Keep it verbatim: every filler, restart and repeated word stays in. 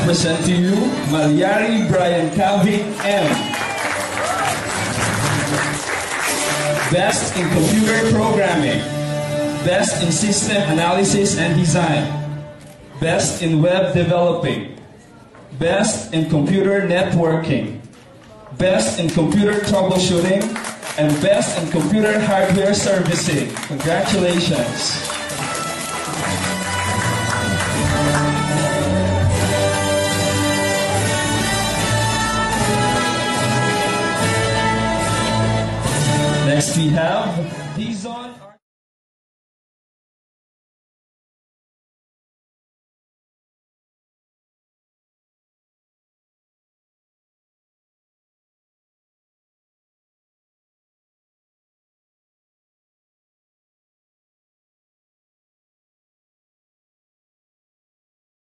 present to you P W D Brian Calvin, M. Best in computer programming, best in system analysis and design, best in web developing, best in computer networking, best in computer troubleshooting, and best in computer hardware servicing. Congratulations. Next we have Dizon.